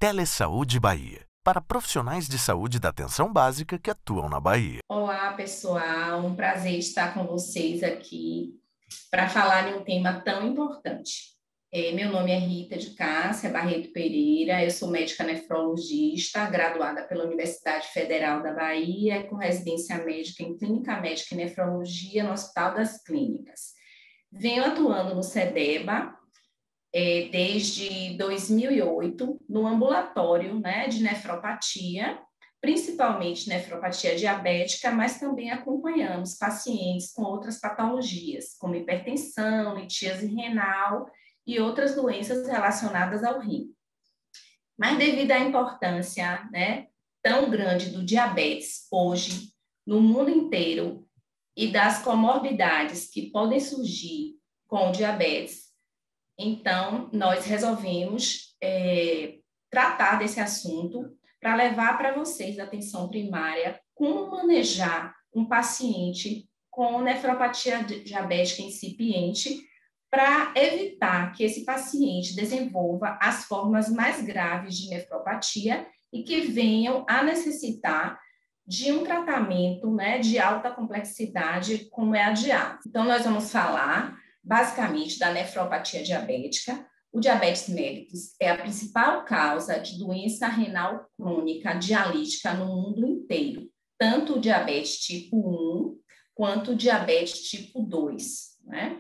Telesaúde Bahia, para profissionais de saúde da atenção básica que atuam na Bahia. Olá, pessoal, um prazer estar com vocês aqui para falar de um tema tão importante. Meu nome é Rita de Cássia Barreto Pereira, eu sou médica nefrologista, graduada pela Universidade Federal da Bahia, com residência médica em Clínica Médica e Nefrologia no Hospital das Clínicas. Venho atuando no CEDEBA desde 2008, no ambulatório, de nefropatia, principalmente nefropatia diabética, mas também acompanhamos pacientes com outras patologias, como hipertensão, litíase renal e outras doenças relacionadas ao rim. Mas devido à importância, tão grande do diabetes hoje, no mundo inteiro, e das comorbidades que podem surgir com o diabetes, então, nós resolvemos tratar desse assunto para levar para vocês da atenção primária como manejar um paciente com nefropatia diabética incipiente para evitar que esse paciente desenvolva as formas mais graves de nefropatia e que venham a necessitar de um tratamento de alta complexidade, como é a diálise. Então, nós vamos falar basicamente da nefropatia diabética. O diabetes mellitus é a principal causa de doença renal crônica dialítica no mundo inteiro, tanto o diabetes tipo 1 quanto o diabetes tipo 2,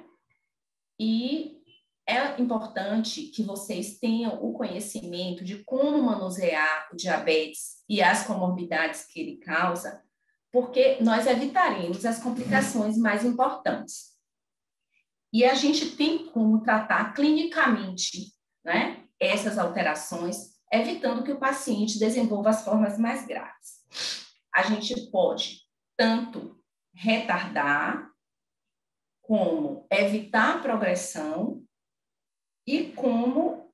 E é importante que vocês tenham o conhecimento de como manusear o diabetes e as comorbidades que ele causa, porque nós evitaremos as complicações mais importantes. E a gente tem como tratar clinicamente, essas alterações, evitando que o paciente desenvolva as formas mais graves. A gente pode tanto retardar, como evitar a progressão e como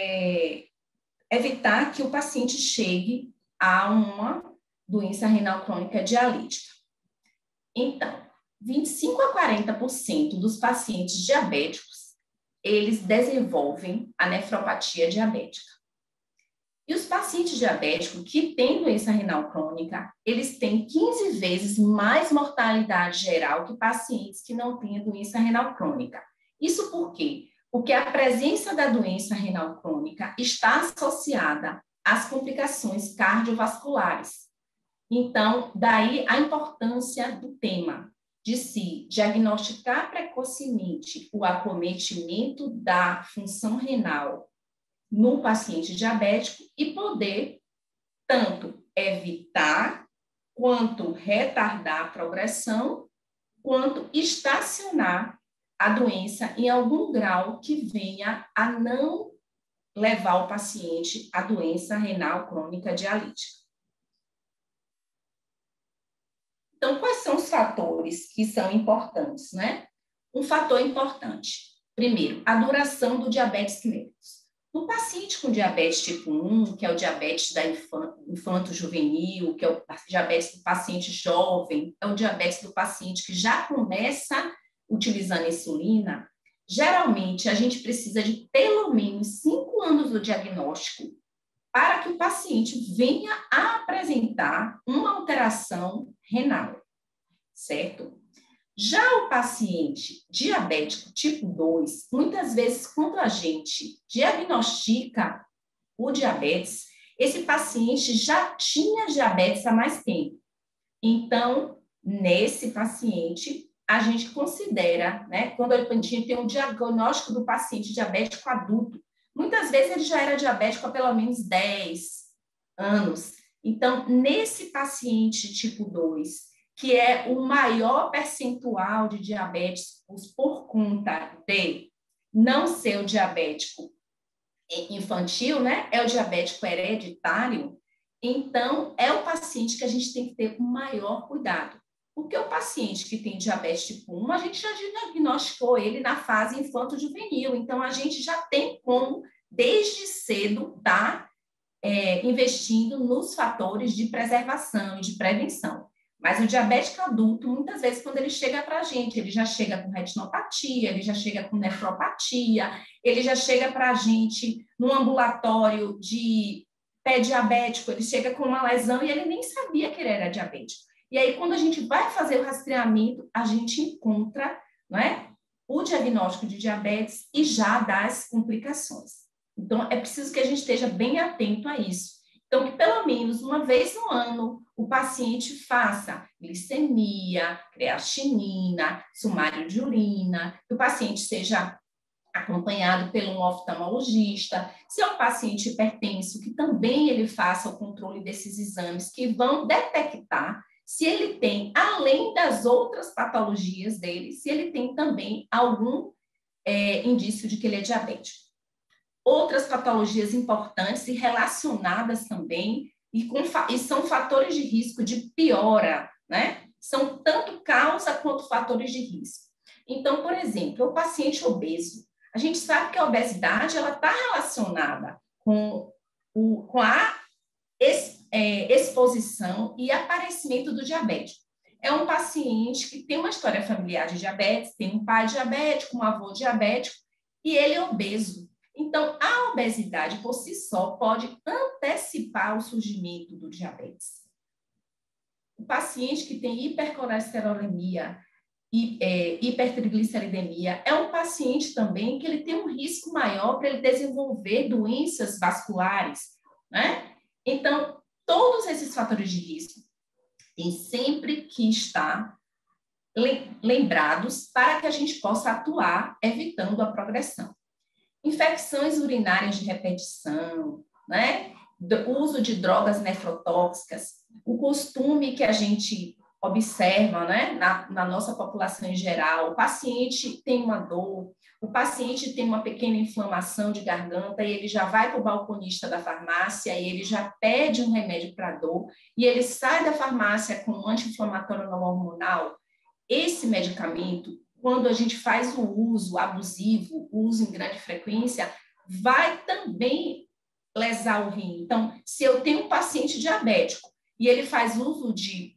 evitar que o paciente chegue a uma doença renal crônica dialítica. Então, 25 a 40% dos pacientes diabéticos, eles desenvolvem a nefropatia diabética. E os pacientes diabéticos que têm doença renal crônica, eles têm 15 vezes mais mortalidade geral que pacientes que não têm doença renal crônica. Isso por quê? Porque a presença da doença renal crônica está associada às complicações cardiovasculares. Então, daí a importância do tema de se diagnosticar precocemente o acometimento da função renal no paciente diabético e poder tanto evitar, quanto retardar a progressão, quanto estacionar a doença em algum grau que venha a não levar o paciente à doença renal crônica dialítica. Então, quais são os fatores que são importantes, Um fator importante, primeiro, a duração do diabetes mellitus. No paciente com diabetes tipo 1, que é o diabetes da infanto-juvenil, que é o diabetes do paciente jovem, é o diabetes do paciente que já começa utilizando insulina, geralmente a gente precisa de pelo menos 5 anos do diagnóstico para que o paciente venha a apresentar uma alteração renal, certo? Já o paciente diabético tipo 2, muitas vezes quando a gente diagnostica o diabetes, esse paciente já tinha diabetes há mais tempo. Então, nesse paciente, a gente considera, quando a gente tem um diagnóstico do paciente diabético adulto, muitas vezes ele já era diabético há pelo menos 10 anos. Então, nesse paciente tipo 2, que é o maior percentual de diabetes por conta de não ser o diabético infantil, É o diabético hereditário, então é o paciente que a gente tem que ter o maior cuidado. Porque o paciente que tem diabetes tipo 1, a gente já diagnosticou ele na fase infanto-juvenil, então a gente já tem como, desde cedo, estar investindo nos fatores de preservação e de prevenção. Mas o diabético adulto, muitas vezes, quando ele chega para a gente, ele já chega com retinopatia, ele já chega com nefropatia, ele já chega para a gente num ambulatório de pé diabético, ele chega com uma lesão e ele nem sabia que ele era diabético. E aí, quando a gente vai fazer o rastreamento, a gente encontra, não é, o diagnóstico de diabetes e já dá as complicações. Então, é preciso que a gente esteja bem atento a isso. Então, que pelo menos uma vez no ano o paciente faça glicemia, creatinina, sumário de urina, que o paciente seja acompanhado por um oftalmologista. Se é um paciente hipertenso, que também ele faça o controle desses exames que vão detectar se ele tem, além das outras patologias dele, se ele tem também algum indício de que ele é diabético. Outras patologias importantes e relacionadas também, e são fatores de risco de piora, né? São tanto causa quanto fatores de risco. Então, por exemplo, o paciente obeso. A gente sabe que a obesidade ela está relacionada com a exposição e aparecimento do diabetes. É um paciente que tem uma história familiar de diabetes, tem um pai diabético, um avô diabético, e ele é obeso. Então, a obesidade por si só pode antecipar o surgimento do diabetes. O paciente que tem hipercolesterolemia, hipertrigliceridemia, é um paciente também que ele tem um risco maior para ele desenvolver doenças vasculares, né? Então, todos esses fatores de risco têm sempre que estar lembrados para que a gente possa atuar evitando a progressão. Infecções urinárias de repetição, né? O uso de drogas nefrotóxicas, o costume que a gente observa, né? na nossa população em geral, o paciente tem uma dor, o paciente tem uma pequena inflamação de garganta e ele já vai para o balconista da farmácia e ele já pede um remédio para dor e ele sai da farmácia com um anti-inflamatório não hormonal. Esse medicamento, quando a gente faz o uso abusivo, o uso em grande frequência, vai também lesar o rim. Então, se eu tenho um paciente diabético e ele faz uso de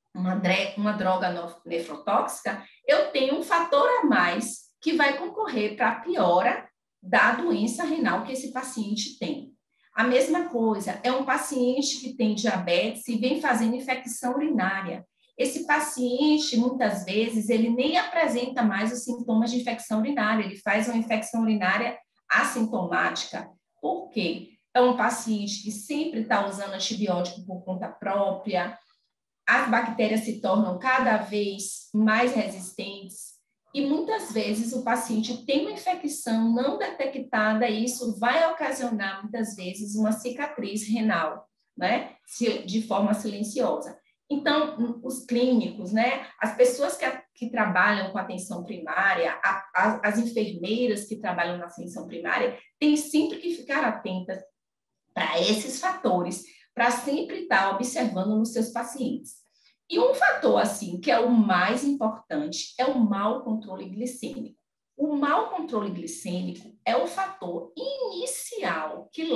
uma droga nefrotóxica, eu tenho um fator a mais que vai concorrer para a piora da doença renal que esse paciente tem. A mesma coisa, é um paciente que tem diabetes e vem fazendo infecção urinária. Esse paciente, muitas vezes, ele nem apresenta mais os sintomas de infecção urinária, ele faz uma infecção urinária assintomática. Por quê? É um paciente que sempre está usando antibiótico por conta própria, as bactérias se tornam cada vez mais resistentes e muitas vezes o paciente tem uma infecção não detectada e isso vai ocasionar muitas vezes uma cicatriz renal, né, de forma silenciosa. Então, os clínicos, né, as pessoas que trabalham com atenção primária, as enfermeiras que trabalham na atenção primária, têm sempre que ficar atentas para esses fatores, para sempre estar observando nos seus pacientes. E um fator, assim, que é o mais importante, é o mau controle glicêmico. O mau controle glicêmico é o fator inicial que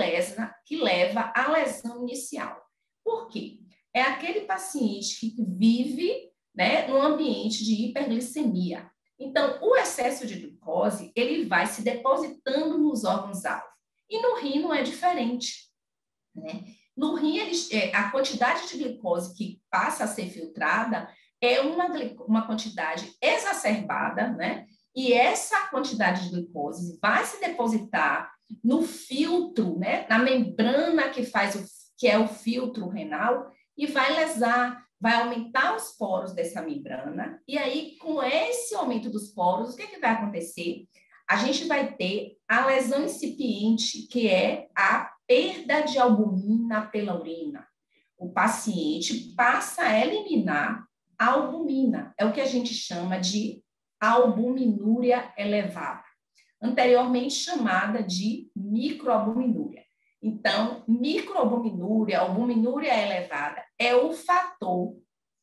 leva à lesão inicial. Por quê? É aquele paciente que vive, né, num ambiente de hiperglicemia. Então, o excesso de glicose, ele vai se depositando nos órgãos-alvo. E no rim não é diferente, né? No rim, a quantidade de glicose que passa a ser filtrada é uma quantidade exacerbada, né? E essa quantidade de glicose vai se depositar no filtro, né? Na membrana que é o filtro renal, e vai lesar, vai aumentar os poros dessa membrana, e aí, com esse aumento dos poros, o que vai acontecer? A gente vai ter a lesão incipiente, que é a perda de albumina pela urina. O paciente passa a eliminar a albumina, é o que a gente chama de albuminúria elevada, anteriormente chamada de microalbuminúria. Então, microalbuminúria, albuminúria elevada, é o fator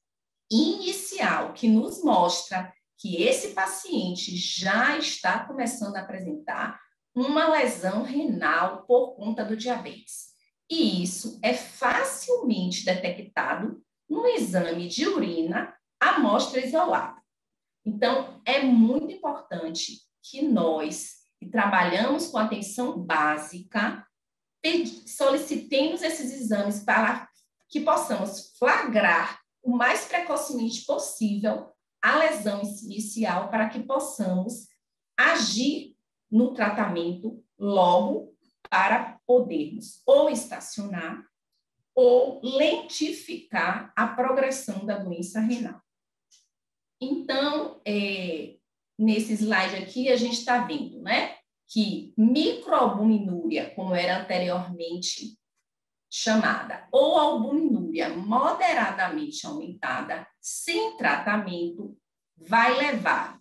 inicial que nos mostra que esse paciente já está começando a apresentar uma lesão renal por conta do diabetes. E isso é facilmente detectado no exame de urina, amostra isolada. Então, é muito importante que nós, que trabalhamos com atenção básica, solicitemos esses exames para que possamos flagrar o mais precocemente possível a lesão inicial, para que possamos agir no tratamento logo, para podermos ou estacionar ou lentificar a progressão da doença renal. Então, nesse slide aqui, a gente está vendo, né, que microalbuminúria, como era anteriormente chamada, ou albuminúria moderadamente aumentada, sem tratamento, vai levar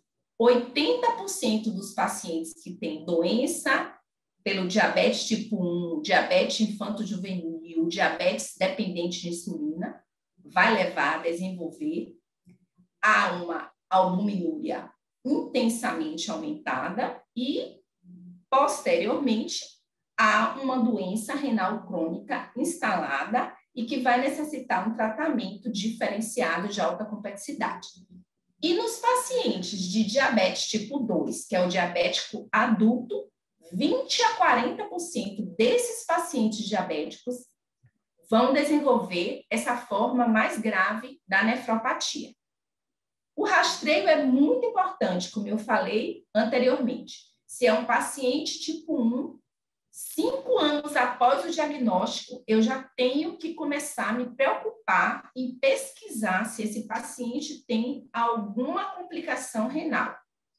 80% dos pacientes que têm doença pelo diabetes tipo 1, diabetes infanto-juvenil, diabetes dependente de insulina, vai levar a desenvolver a uma albuminúria intensamente aumentada e, posteriormente, a uma doença renal crônica instalada e que vai necessitar um tratamento diferenciado de alta complexidade. E nos pacientes de diabetes tipo 2, que é o diabético adulto, 20 a 40% desses pacientes diabéticos vão desenvolver essa forma mais grave da nefropatia. O rastreio é muito importante, como eu falei anteriormente. Se é um paciente tipo 1, 5 anos após o diagnóstico, eu já tenho que começar a me preocupar em pesquisar se esse paciente tem alguma complicação renal.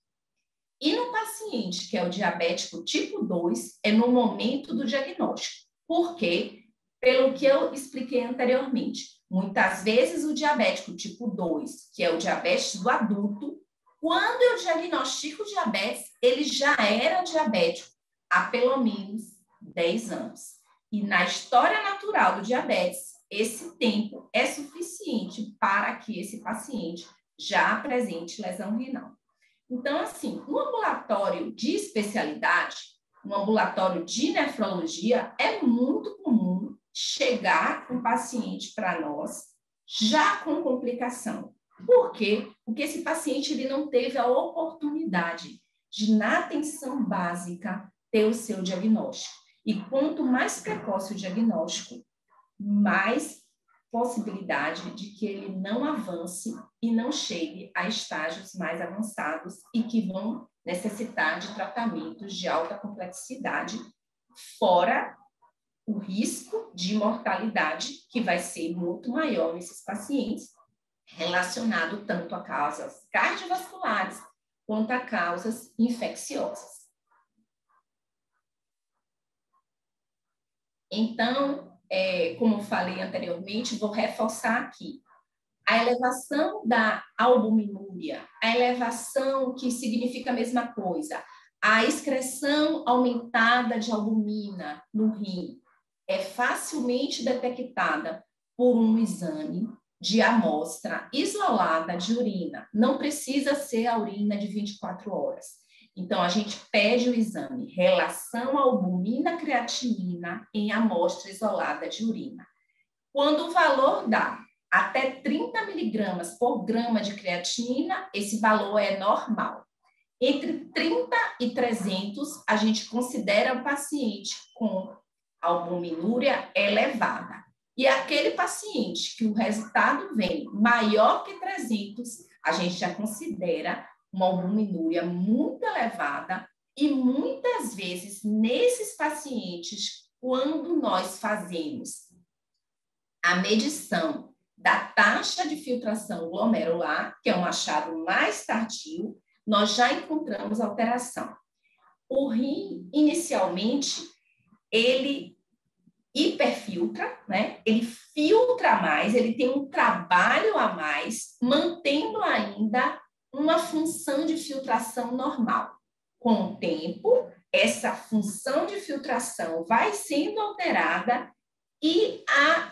E no paciente que é o diabético tipo 2, é no momento do diagnóstico. Por quê? Pelo que eu expliquei anteriormente. Muitas vezes o diabético tipo 2, que é o diabetes do adulto, quando eu diagnostico o diabetes, ele já era diabético há pelo menos 10 anos. E na história natural do diabetes, esse tempo é suficiente para que esse paciente já apresente lesão renal. Então, assim, no ambulatório de especialidade, no ambulatório de nefrologia, é muito comum chegar um paciente para nós já com complicação. Por quê? Porque esse paciente ele não teve a oportunidade de, na atenção básica, ter o seu diagnóstico. E quanto mais precoce o diagnóstico, mais possibilidade de que ele não avance e não chegue a estágios mais avançados e que vão necessitar de tratamentos de alta complexidade, fora o risco de mortalidade, que vai ser muito maior nesses pacientes, relacionado tanto a causas cardiovasculares quanto a causas infecciosas. Então, como falei anteriormente, vou reforçar aqui. A elevação da albuminúria, a elevação que significa a mesma coisa, a excreção aumentada de albumina no rim é facilmente detectada por um exame de amostra isolada de urina. Não precisa ser a urina de 24 horas. Então, a gente pede o exame relação albumina-creatinina em amostra isolada de urina. Quando o valor dá até 30 miligramas por grama de creatinina, esse valor é normal. Entre 30 e 300, a gente considera o paciente com albuminúria elevada. E aquele paciente que o resultado vem maior que 300, a gente já considera uma albuminúria muito elevada e muitas vezes nesses pacientes, quando nós fazemos a medição da taxa de filtração glomerular, que é um achado mais tardio, nós já encontramos alteração. O rim, inicialmente, ele hiperfiltra, né? Ele filtra mais, ele tem um trabalho a mais, mantendo ainda uma função de filtração normal. Com o tempo, essa função de filtração vai sendo alterada e a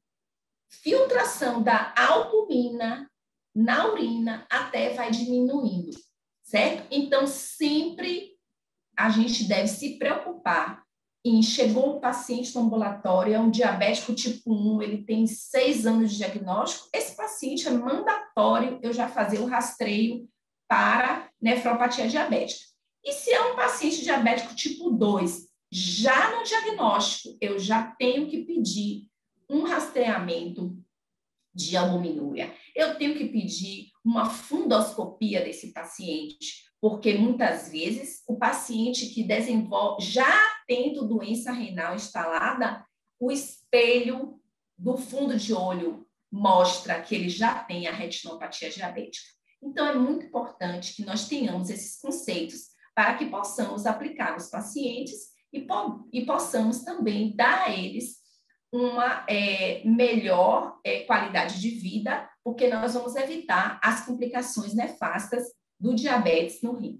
filtração da albumina na urina até vai diminuindo, certo? Então, sempre a gente deve se preocupar em chegou o paciente no ambulatório, é um diabético tipo 1, ele tem 6 anos de diagnóstico, esse paciente é mandatório eu já fazer o rastreio para nefropatia diabética. E se é um paciente diabético tipo 2, Já no diagnóstico, eu já tenho que pedir um rastreamento de albuminúria. Eu tenho que pedir uma fundoscopia desse paciente, porque muitas vezes o paciente que desenvolve, já tendo doença renal instalada, o espelho do fundo de olho mostra que ele já tem a retinopatia diabética. Então, é muito importante que nós tenhamos esses conceitos para que possamos aplicar nos pacientes e possamos também dar a eles uma melhor qualidade de vida, porque nós vamos evitar as complicações nefastas do diabetes no rim.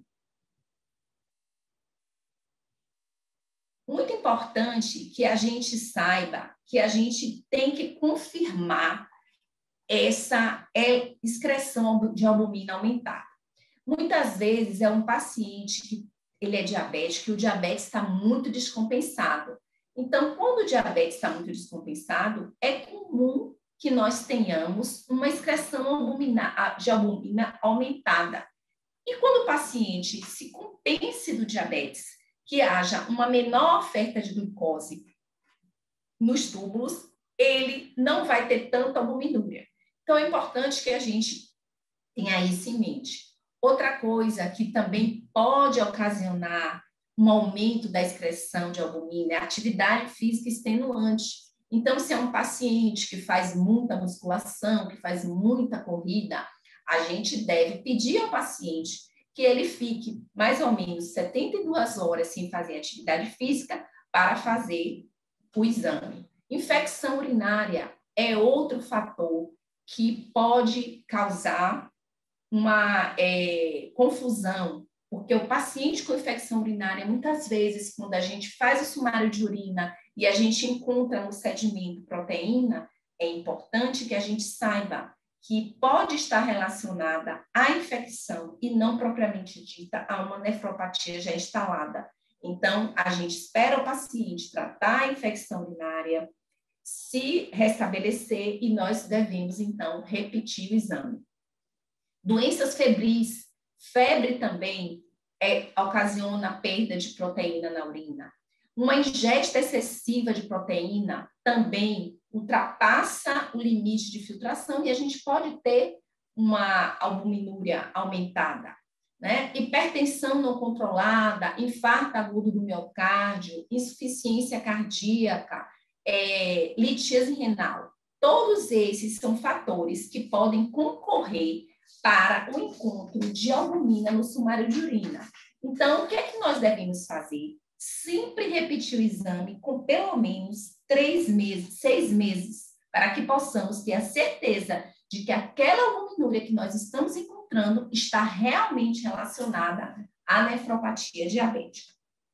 Muito importante que a gente saiba que a gente tem que confirmar essa excreção de albumina aumentada. Muitas vezes é um paciente que ele é diabético e o diabetes está muito descompensado. Então, quando o diabetes está muito descompensado, é comum que nós tenhamos uma excreção de albumina aumentada. E quando o paciente se compense do diabetes, que haja uma menor oferta de glicose nos túbulos, ele não vai ter tanta albuminúria. Então, é importante que a gente tenha isso em mente. Outra coisa que também pode ocasionar um aumento da excreção de albumina é a atividade física extenuante. Então, se é um paciente que faz muita musculação, que faz muita corrida, a gente deve pedir ao paciente que ele fique mais ou menos 72 horas sem fazer atividade física para fazer o exame. Infecção urinária é outro fator que pode causar uma confusão, porque o paciente com infecção urinária, muitas vezes, quando a gente faz o sumário de urina e a gente encontra no sedimento proteína, é importante que a gente saiba que pode estar relacionada à infecção e não propriamente dita a uma nefropatia já instalada. Então, a gente espera o paciente tratar a infecção urinária, se restabelecer e nós devemos, então, repetir o exame. Doenças febris, febre também ocasiona perda de proteína na urina. Uma ingesta excessiva de proteína também ultrapassa o limite de filtração e a gente pode ter uma albuminúria aumentada, né? Hipertensão não controlada, infarto agudo do miocárdio, insuficiência cardíaca, litíase renal. Todos esses são fatores que podem concorrer para o encontro de albumina no sumário de urina. Então, o que é que nós devemos fazer? Sempre repetir o exame com pelo menos 3 meses, 6 meses, para que possamos ter a certeza de que aquela albuminúria que nós estamos encontrando está realmente relacionada à nefropatia diabética.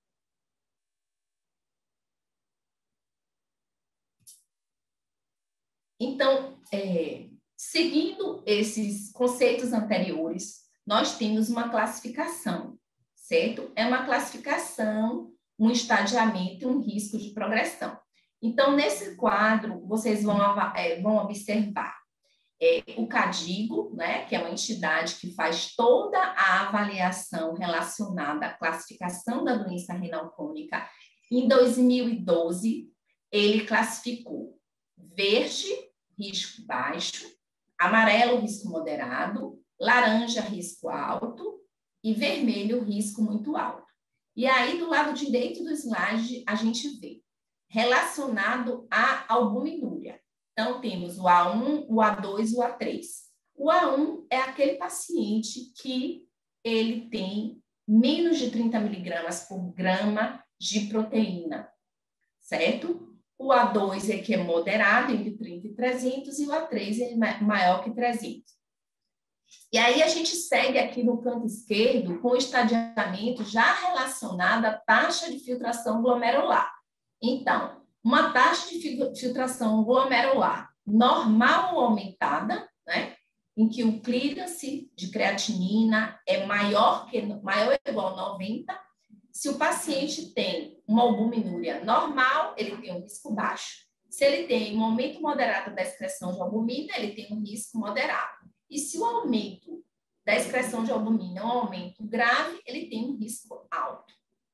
Então, seguindo esses conceitos anteriores, nós temos uma classificação, certo? É uma classificação, um estadiamento e um risco de progressão. Então, nesse quadro, vocês vão observar o CADIGO, né, que é uma entidade que faz toda a avaliação relacionada à classificação da doença renal crônica. Em 2012, ele classificou verde, risco baixo, amarelo, risco moderado, laranja, risco alto e vermelho, risco muito alto. E aí, do lado direito do slide, a gente vê relacionado à albuminúria. Então, temos o A1, o A2 e o A3. O A1 é aquele paciente que ele tem menos de 30 miligramas por grama de proteína, certo? O A2 é que é moderado, entre 30 e 300, e o A3 é maior que 300. E aí a gente segue aqui no canto esquerdo com o estadiamento já relacionado à taxa de filtração glomerular. Então, uma taxa de filtração glomerular normal ou aumentada, né, em que o clearance de creatinina é maior ou igual a 90. Se o paciente tem uma albuminúria normal, ele tem um risco baixo. Se ele tem um aumento moderado da excreção de albumina, ele tem um risco moderado. E se o aumento da excreção de albumina é um aumento grave, ele tem um risco alto.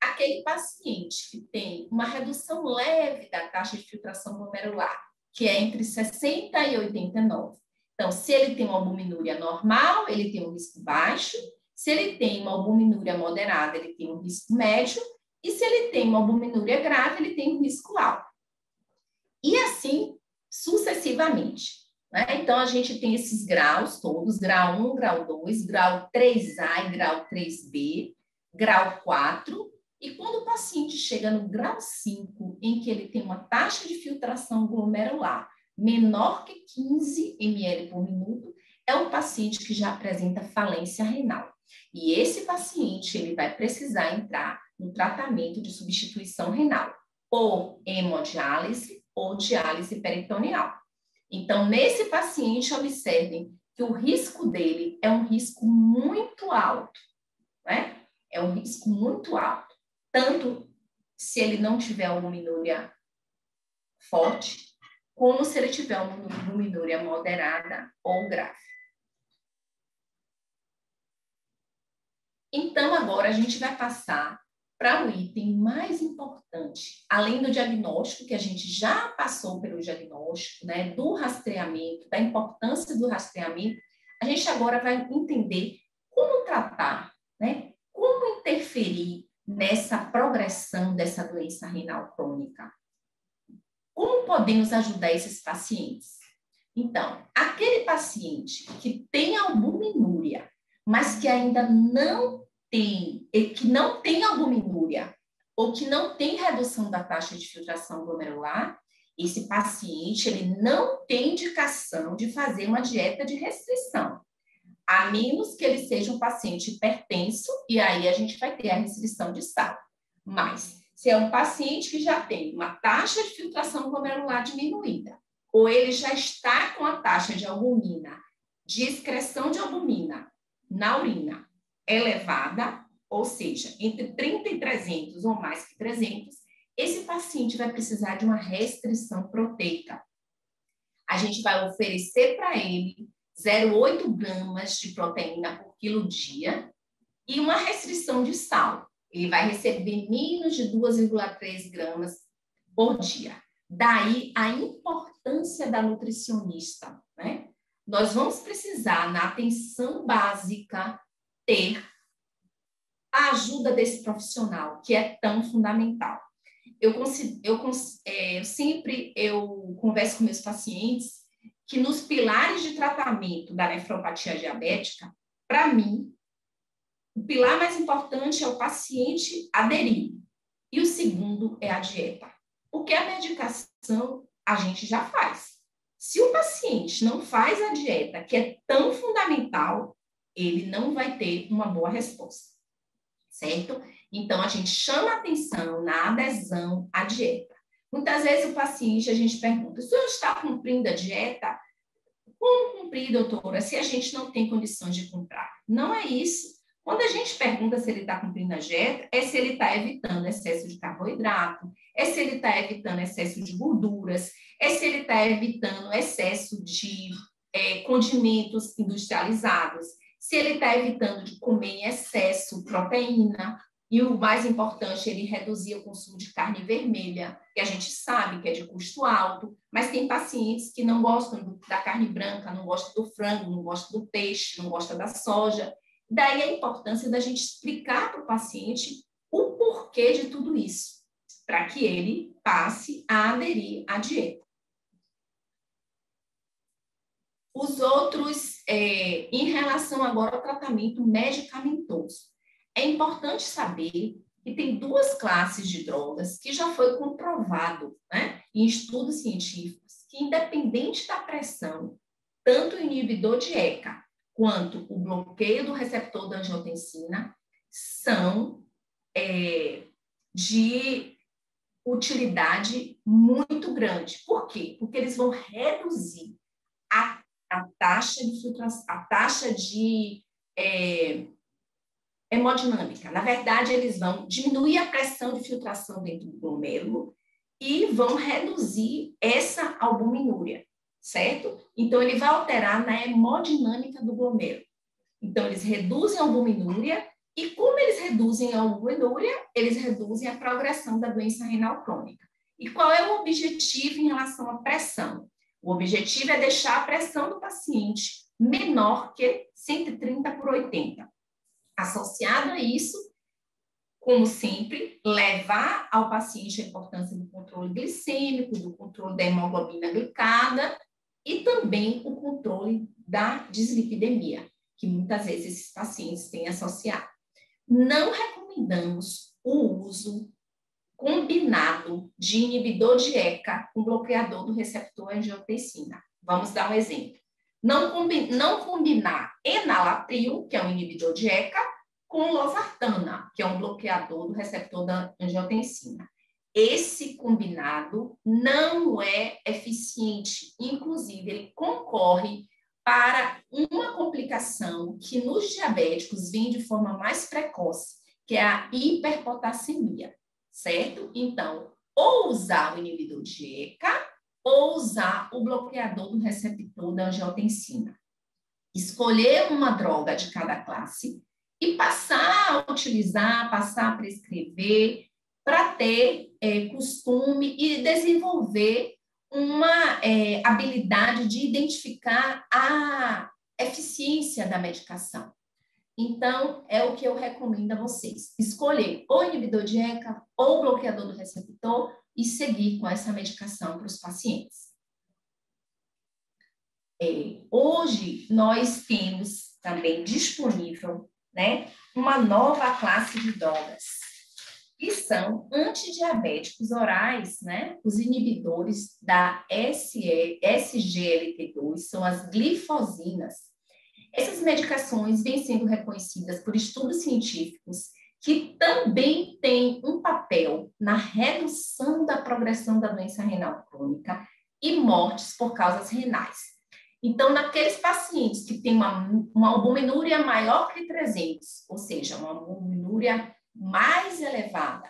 Aquele paciente que tem uma redução leve da taxa de filtração glomerular, que é entre 60 e 89. Então, se ele tem uma albuminúria normal, ele tem um risco baixo. Se ele tem uma albuminúria moderada, ele tem um risco médio. E se ele tem uma albuminúria grave, ele tem um risco alto. E assim, sucessivamente. Né? Então, a gente tem esses graus todos, grau 1, grau 2, grau 3A e grau 3B, grau 4. E quando o paciente chega no grau 5, em que ele tem uma taxa de filtração glomerular menor que 15 ml por minuto, é um paciente que já apresenta falência renal. E esse paciente, ele vai precisar entrar no tratamento de substituição renal, ou hemodiálise ou diálise peritoneal. Então, nesse paciente, observem que o risco dele é um risco muito alto, né? É um risco muito alto. Tanto se ele não tiver albuminúria forte, como se ele tiver uma albuminúria moderada ou grave. Então, agora a gente vai passar para o item mais importante, além do diagnóstico, que a gente já passou pelo diagnóstico, né, do rastreamento, da importância do rastreamento, a gente agora vai entender como tratar, né, como interferir nessa progressão dessa doença renal crônica. Como podemos ajudar esses pacientes? Então, aquele paciente que tem albuminúria, mas que ainda não tem albuminúria ou que não tem redução da taxa de filtração glomerular, esse paciente ele não tem indicação de fazer uma dieta de restrição, a menos que ele seja um paciente hipertenso, e aí a gente vai ter a restrição de sal. Mas, se é um paciente que já tem uma taxa de filtração glomerular diminuída, ou ele já está com a taxa de albumina, de excreção de albumina na urina elevada, ou seja, entre 30 e 300 ou mais que 300, esse paciente vai precisar de uma restrição proteica. A gente vai oferecer para ele 0,8 gramas de proteína por quilo dia e uma restrição de sal. Ele vai receber menos de 2,3 gramas por dia. Daí a importância da nutricionista, né? Nós vamos precisar, na atenção básica, ter a ajuda desse profissional, que é tão fundamental. Eu converso com meus pacientes que nos pilares de tratamento da nefropatia diabética, para mim, o pilar mais importante é o paciente aderir. E o segundo é a dieta. Porque a medicação a gente já faz. Se o paciente não faz a dieta, que é tão fundamental, ele não vai ter uma boa resposta. Certo? Então, a gente chama atenção na adesão à dieta. Muitas vezes o paciente, a gente pergunta, o senhor está cumprindo a dieta? Como cumprir, doutora, se a gente não tem condições de comprar? Não é isso. Quando a gente pergunta se ele está cumprindo a dieta, é se ele está evitando excesso de carboidrato, é se ele está evitando excesso de gorduras, é se ele está evitando excesso de condimentos industrializados, se ele está evitando de comer em excesso proteína, e o mais importante, ele reduzir o consumo de carne vermelha, que a gente sabe que é de custo alto, mas tem pacientes que não gostam da carne branca, não gostam do frango, não gostam do peixe, não gostam da soja. Daí a importância da gente explicar para o paciente o porquê de tudo isso, para que ele passe a aderir à dieta. Os outros, em relação agora ao tratamento medicamentoso, é importante saber que tem duas classes de drogas que já foi comprovado, né, em estudos científicos, que independente da pressão, tanto o inibidor de ECA quanto o bloqueio do receptor da angiotensina são de utilidade muito grande. Por quê? Porque eles vão reduzir a taxa de filtração, a taxa de hemodinâmica. Na verdade, eles vão diminuir a pressão de filtração dentro do glomêrulo e vão reduzir essa albuminúria, certo? Então, ele vai alterar na hemodinâmica do glomêrulo. Então, eles reduzem a albuminúria E como eles reduzem a albuminúria, eles reduzem a progressão da doença renal crônica. E qual é o objetivo em relação à pressão? O objetivo é deixar a pressão do paciente menor que 130/80. Associado a isso, como sempre, levar ao paciente a importância do controle glicêmico, do controle da hemoglobina glicada e também o controle da dislipidemia, que muitas vezes esses pacientes têm associado. Não recomendamos o uso combinado de inibidor de ECA com bloqueador do receptor angiotensina. Vamos dar um exemplo. Não combinar enalapril, que é um inibidor de ECA, com losartana, que é um bloqueador do receptor da angiotensina. Esse combinado não é eficiente, inclusive ele concorre para uma complicação que nos diabéticos vem de forma mais precoce, que é a hiperpotassemia, certo? Então, ou usar o inibidor de ECA, ou usar o bloqueador do receptor da angiotensina. Escolher uma droga de cada classe e passar a utilizar, passar a prescrever, para ter costume e desenvolver uma habilidade de identificar a eficiência da medicação. Então, é o que eu recomendo a vocês. Escolher ou inibidor de ECA ou bloqueador do receptor e seguir com essa medicação para os pacientes. Hoje, nós temos também disponível, né, uma nova classe de drogas, que são antidiabéticos orais, né? Os inibidores da SGLT2, são as glifosinas. Essas medicações vêm sendo reconhecidas por estudos científicos que também têm um papel na redução da progressão da doença renal crônica e mortes por causas renais. Então, naqueles pacientes que têm uma albuminúria maior que 300, ou seja, uma albuminúria mais elevada,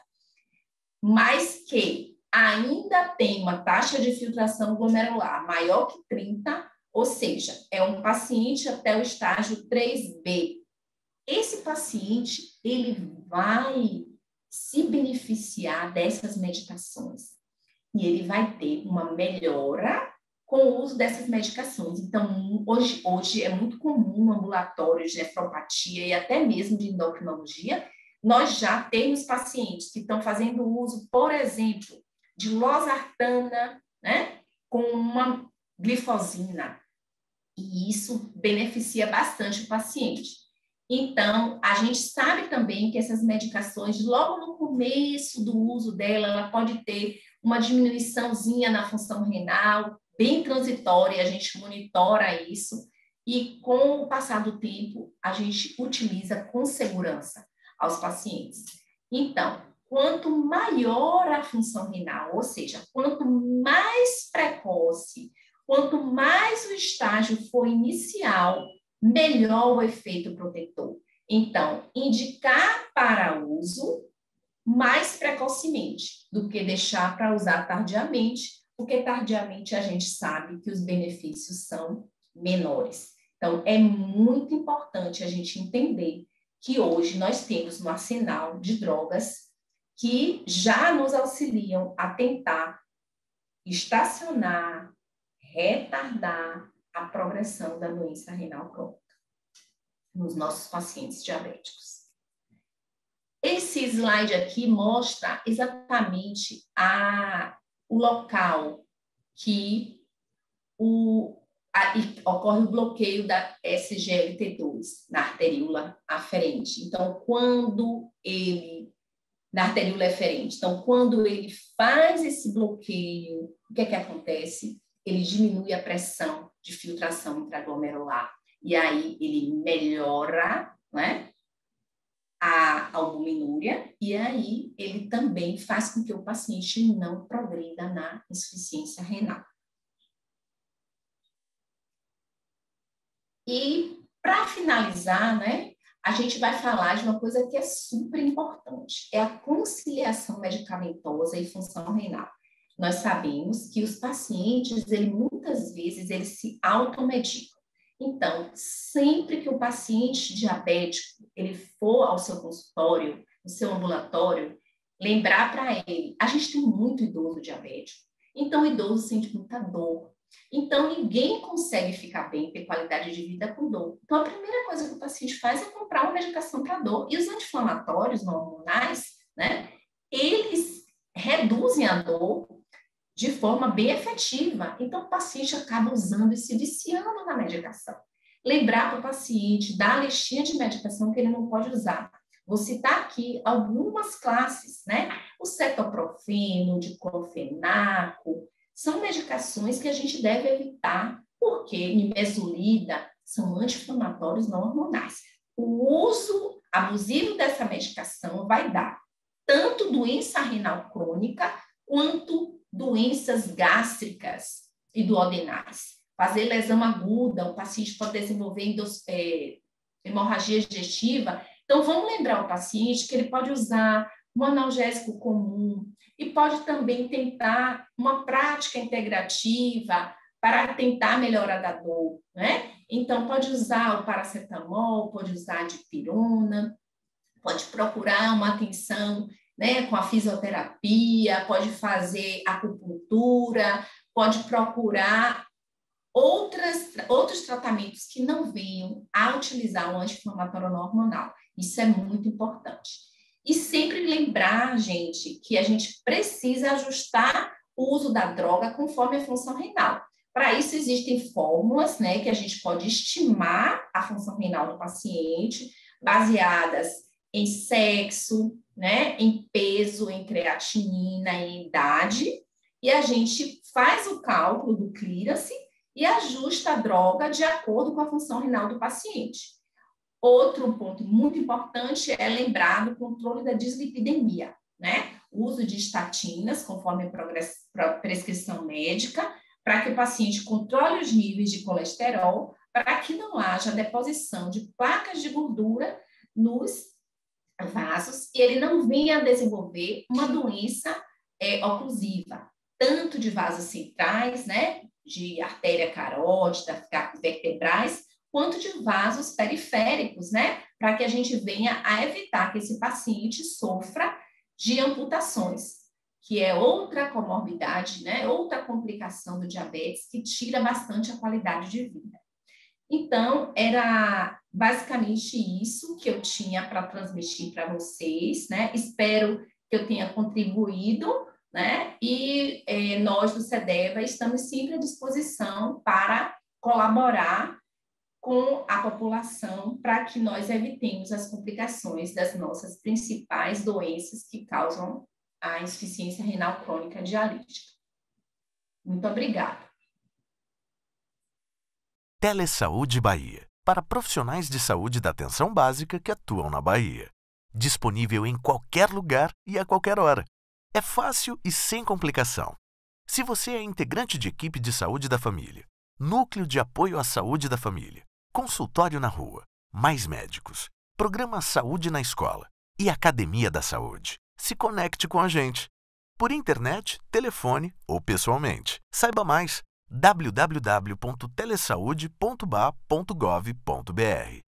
mas que ainda tem uma taxa de filtração glomerular maior que 30, ou seja, é um paciente até o estágio 3B. Esse paciente, ele vai se beneficiar dessas medicações e ele vai ter uma melhora com o uso dessas medicações. Então, hoje é muito comum no ambulatório de nefropatia e até mesmo de endocrinologia, nós já temos pacientes que estão fazendo uso, por exemplo, de losartana, né, com uma glifosina, e isso beneficia bastante o paciente. Então, a gente sabe também que essas medicações, logo no começo do uso dela, ela pode ter uma diminuiçãozinha na função renal, bem transitória, a gente monitora isso, e com o passar do tempo, a gente utiliza com segurança aos pacientes. Então, quanto maior a função renal, ou seja, quanto mais precoce, quanto mais o estágio for inicial, melhor o efeito protetor. Então, indicar para uso mais precocemente do que deixar para usar tardiamente, porque tardiamente a gente sabe que os benefícios são menores. Então, é muito importante a gente entender que hoje nós temos um arsenal de drogas que já nos auxiliam a tentar estacionar, retardar a progressão da doença renal crônica nos nossos pacientes diabéticos. Esse slide aqui mostra exatamente o local que ocorre o bloqueio da SGLT2 na arteríola aferente. Então, na arteríola eferente. Então, quando ele faz esse bloqueio, o que é que acontece? Ele diminui a pressão de filtração intraglomerular. E aí ele melhora, né, a albuminúria, e aí ele também faz com que o paciente não progrida na insuficiência renal. E, para finalizar, né, a gente vai falar de uma coisa que é super importante, é a conciliação medicamentosa e função renal. Nós sabemos que os pacientes, muitas vezes, eles se automedicam. Então, sempre que o paciente diabético ele for ao seu consultório, no seu ambulatório, lembrar para ele, a gente tem muito idoso diabético, então o idoso sente muita dor. Então, ninguém consegue ficar bem, ter qualidade de vida com dor. Então, a primeira coisa que o paciente faz é comprar uma medicação para dor. E os anti-inflamatórios não hormonais, né, eles reduzem a dor de forma bem efetiva. Então, o paciente acaba usando e se viciando na medicação. Lembrar para o paciente da listinha de medicação que ele não pode usar. Vou citar aqui algumas classes, né? O cetoprofeno, o diclofenaco, são medicações que a gente deve evitar, porque nimesulida são anti-inflamatórios não hormonais. O uso abusivo dessa medicação vai dar tanto doença renal crônica, quanto doenças gástricas e duodenais. Fazer lesão aguda, o paciente pode desenvolver hemorragia digestiva. Então, vamos lembrar o paciente que ele pode usar um analgésico comum e pode também tentar uma prática integrativa para tentar melhorar da dor, né? Então, pode usar o paracetamol, pode usar a dipirona, pode procurar uma atenção, né, com a fisioterapia, pode fazer acupuntura, pode procurar outros tratamentos que não venham a utilizar o anti-inflamatório não hormonal. Isso é muito importante. E sempre lembrar, gente, que a gente precisa ajustar o uso da droga conforme a função renal. Para isso, existem fórmulas, né, que a gente pode estimar a função renal do paciente, baseadas em sexo, né, em peso, em creatinina, em idade, e a gente faz o cálculo do clearance e ajusta a droga de acordo com a função renal do paciente. Outro ponto muito importante é lembrar do controle da dislipidemia, né? O uso de estatinas, conforme a prescrição médica, para que o paciente controle os níveis de colesterol, para que não haja deposição de placas de gordura nos vasos e ele não venha a desenvolver uma doença oclusiva, tanto de vasos centrais, né, de artéria carótida, vertebrais, quanto de vasos periféricos, né, para que a gente venha a evitar que esse paciente sofra de amputações, que é outra comorbidade, né, outra complicação do diabetes que tira bastante a qualidade de vida. Então, era basicamente isso que eu tinha para transmitir para vocês, né? Espero que eu tenha contribuído, né? E nós do CEDEVA estamos sempre à disposição para colaborar com a população para que nós evitemos as complicações das nossas principais doenças que causam a insuficiência renal crônica dialítica. Muito obrigada. Telesaúde Bahia, para profissionais de saúde da atenção básica que atuam na Bahia. Disponível em qualquer lugar e a qualquer hora. É fácil e sem complicação. Se você é integrante de equipe de saúde da família, núcleo de apoio à saúde da família, consultório na rua, mais médicos, programa Saúde na Escola e Academia da Saúde, se conecte com a gente. Por internet, telefone ou pessoalmente. Saiba mais. www.telesaude.ba.gov.br